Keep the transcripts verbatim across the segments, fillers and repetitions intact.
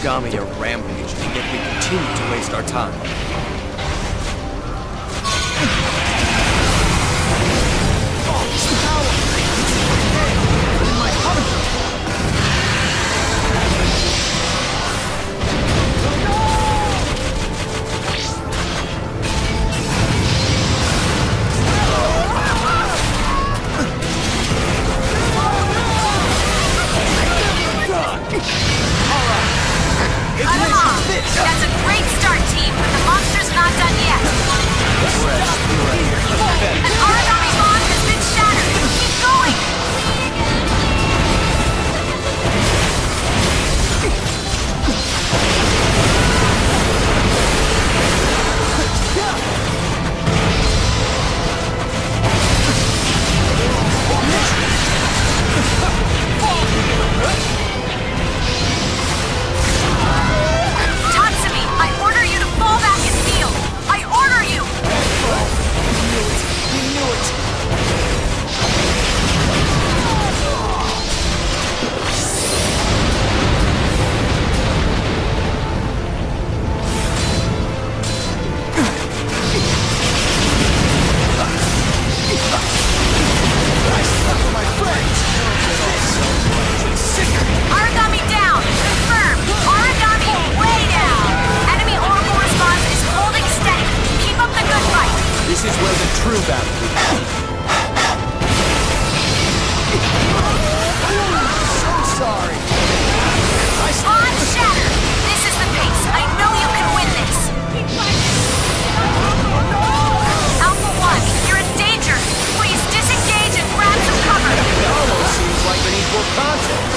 Aragami are rampaging, and yet we continue to waste our time. That's a great start, team, but the monster's not done yet. An origami bond has been shattered. Keep going! Tatsumi, I order you to fall back and heal. I order you! We knew it! Aragami down! Confirmed! Aragami way down! Enemy orbital response is holding steady. Keep up the good fight. This is where the true battle begins. So sorry. On shatter! This is the pace. I know you can win this. Alpha One, you're in danger. Please disengage and grab some cover. It almost seems like an equal contest.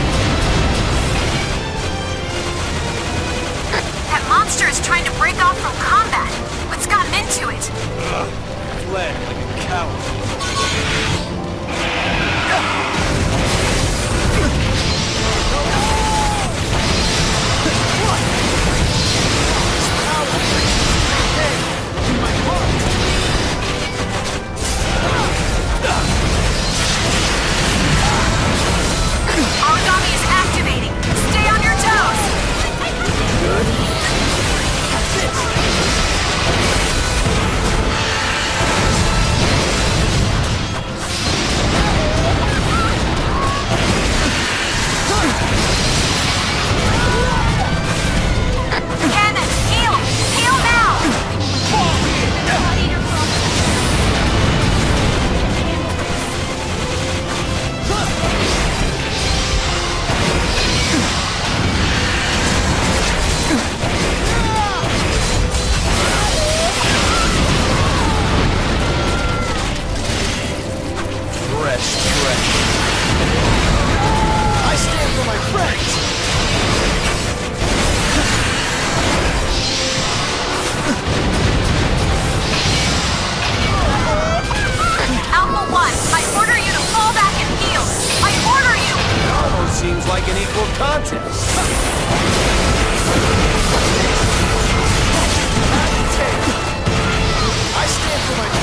That monster is trying to break off from combat. What's gotten into it? Ugh, fled like a coward. Origami is activating. Stay on your toes. Cannon, heal! Heal now! Fresh, fresh. I stand for my friends! Alpha One, I order you to fall back and heal. I order you! It almost seems like an equal contest. I stand for my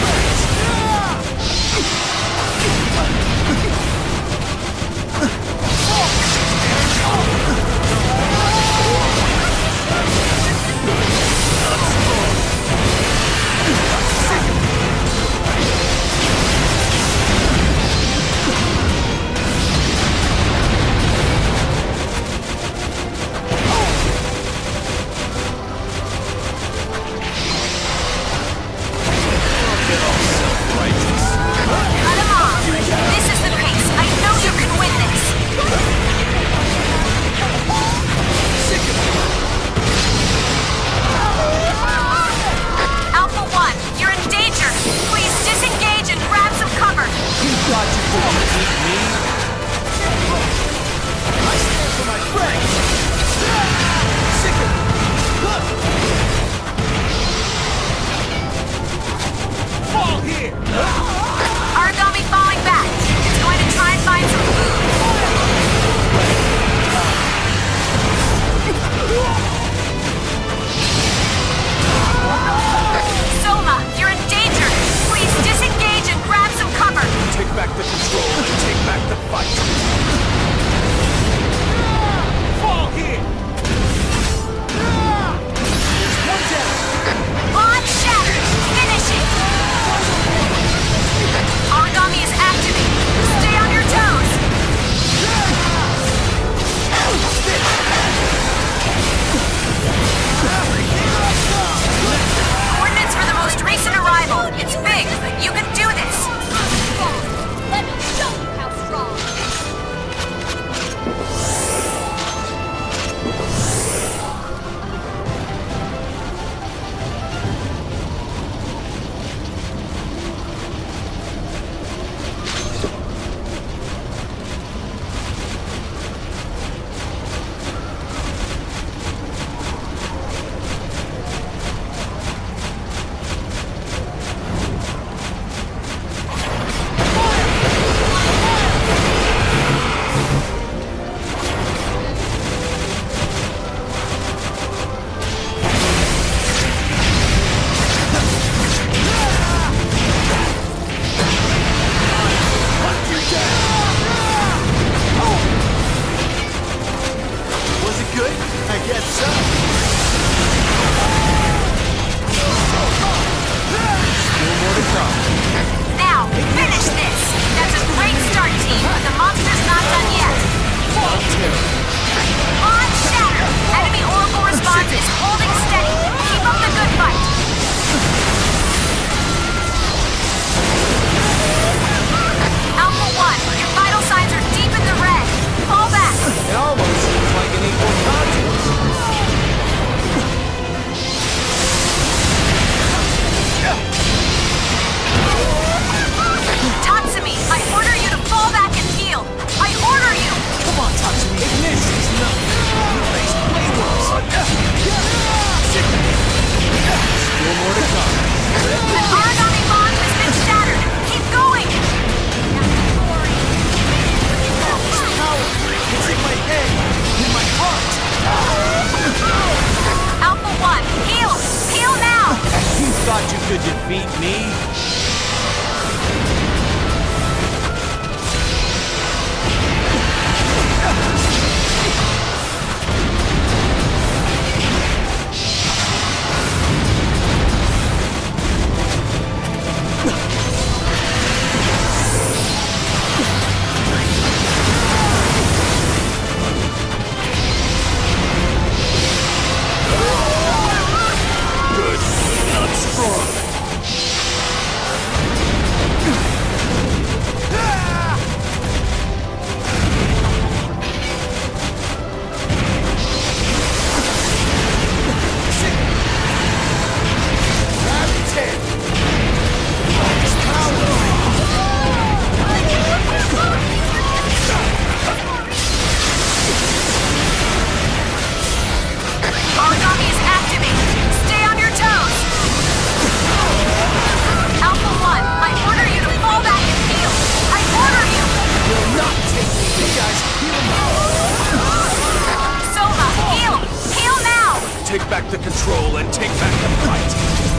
control and take back the fight.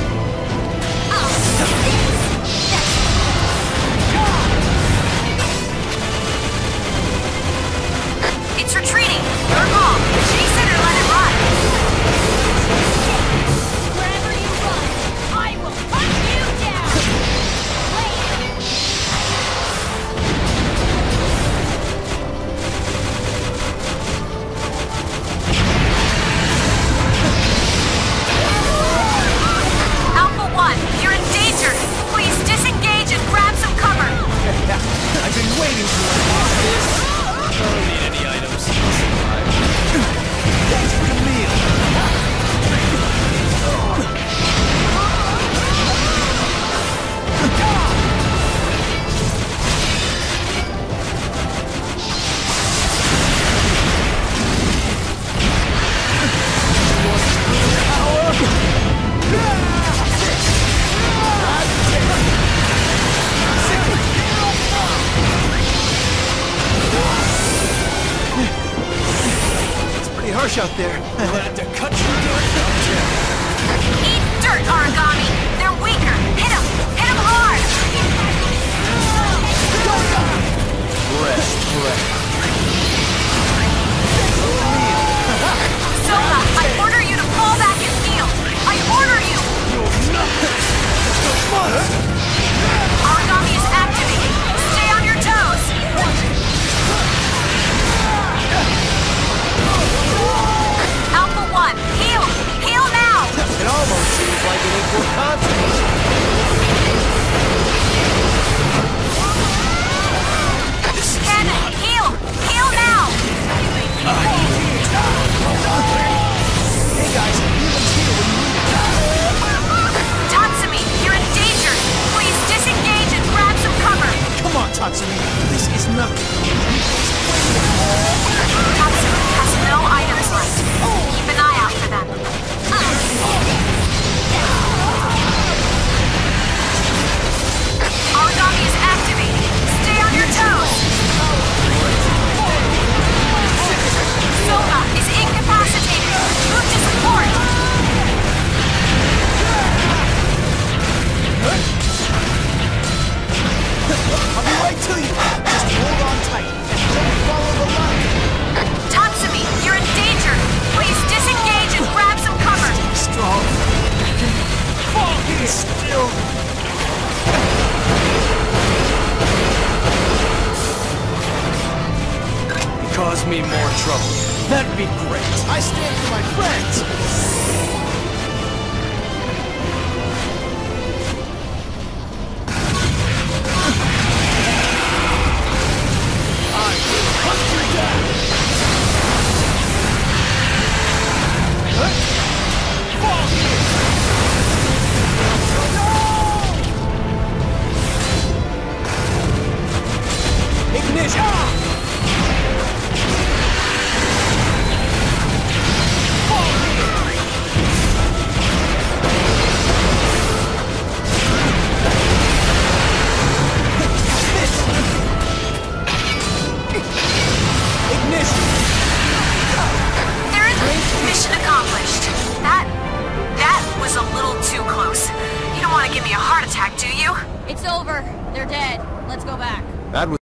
It's retreating. Your call. Chase it or let it run. Wherever you run, I will hunt you down. Alpha One, you're in danger. Please disengage and grab some cover. I've been waiting for this. I don't need any items. Thanks for the meal. Harsh out there. Glad to cut you down. Eat dirt, Origami. They're weaker. Hit them. Hit them hard. Rest, rest. Soka, I order you to fall back and heal. I order you. Origami is activated. Stay on your toes. Alpha One, heal! Heal now! It almost seems like an equal contest. Cannon, heal! Heal now! Hey guys, healing's here when you need it. Tatsumi, you're in danger! Please disengage and grab some cover! Come on, Tatsumi. This is nothing. Tatsumi has no items left. Keep an eye out for them. Origami is activated. Stay on your toes. Soka is incapacitated. Move to support. I'll be right to you. Just hold on tight and don't follow the line. Tatsumi, you're in danger. Please disengage and grab some cover. Strong. Fall here still. Cause me more trouble. That'd be great. I stand for my friends. Mission accomplished. That... that was a little too close. You don't want to give me a heart attack, do you? It's over. They're dead. Let's go back. That was